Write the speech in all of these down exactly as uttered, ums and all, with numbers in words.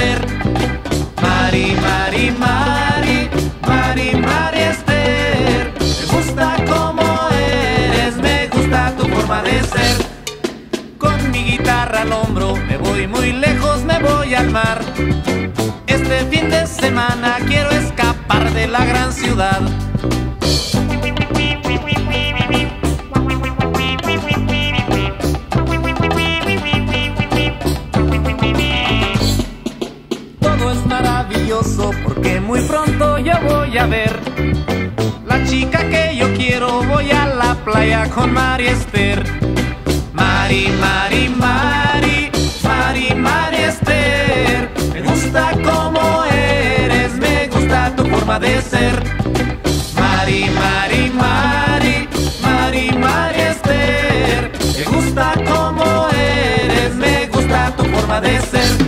Esther. Mari, Mari, Mari, Mari, Mari Esther. Me gusta como eres, me gusta tu forma de ser. Con mi guitarra al hombro me voy muy lejos, me voy al mar. Este fin de semana quiero escapar de la gran ciudad. Todo es maravilloso porque muy pronto yo voy a ver la chica que yo quiero. Voy a la playa con Mari Esther. Mari, Mari, Mari, Mari, Mari Esther. Me gusta como eres, me gusta tu forma de ser. Mari, Mari, Mari, Mari, Mari Esther. Me gusta como eres, me gusta tu forma de ser.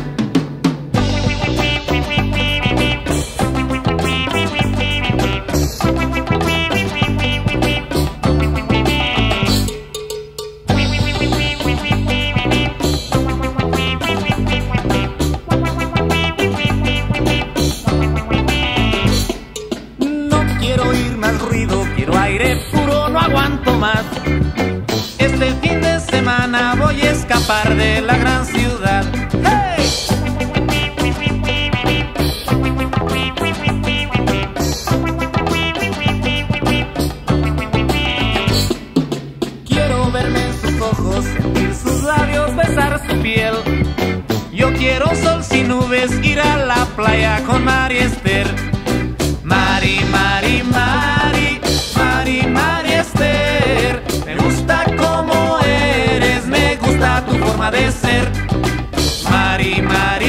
Quiero aire puro, no aguanto más. Este fin de semana voy a escapar de la gran ciudad. ¡Hey! Quiero verme en sus ojos, sentir sus labios, besar su piel. Yo quiero sol sin nubes, ir a la playa con Mari Esther. Mari, Mari, Mari, Mari, Mari Esther. Me gusta como eres, me gusta tu forma de ser. Mari, Mari.